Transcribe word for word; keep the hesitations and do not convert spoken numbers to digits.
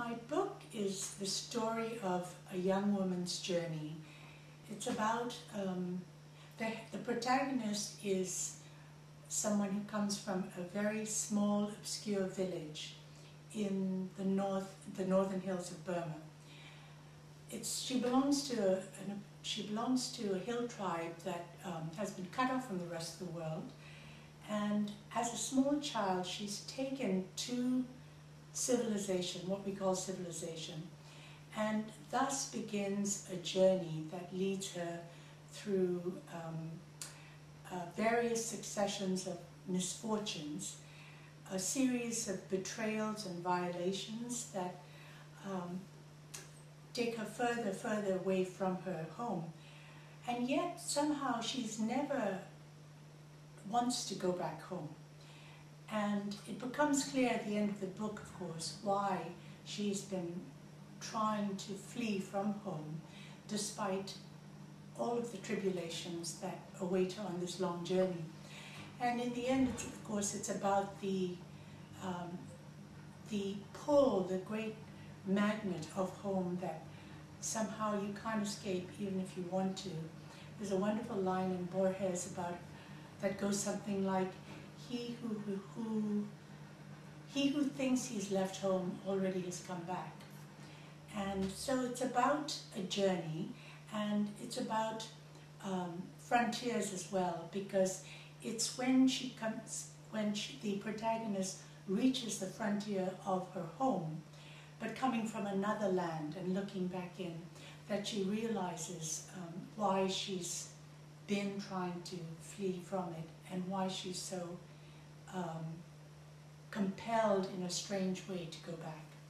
My book is the story of a young woman's journey. It's about, um, the, the protagonist is someone who comes from a very small, obscure village in the north, the northern hills of Burma. It's, she belongs to a, an, she belongs to a hill tribe that um, has been cut off from the rest of the world. And as a small child, she's taken to civilization, what we call civilization, and thus begins a journey that leads her through um, uh, various successions of misfortunes, a series of betrayals and violations that um, take her further, further away from her home. And yet somehow she's never wants to go back home. And it becomes clear at the end of the book, of course, why she's been trying to flee from home despite all of the tribulations that await her on this long journey. And in the end, it's, of course, it's about the, um, the pull, the great magnet of home that somehow you can't escape even if you want to. There's a wonderful line in Borges about that goes something like, he who, who, who, he who thinks he's left home already has come back. And so it's about a journey, and it's about um, frontiers as well, because it's when she comes, when she, the protagonist reaches the frontier of her home, but coming from another land and looking back in, that she realizes um, why she's been trying to flee from it and why she's so um, compelled in a strange way to go back.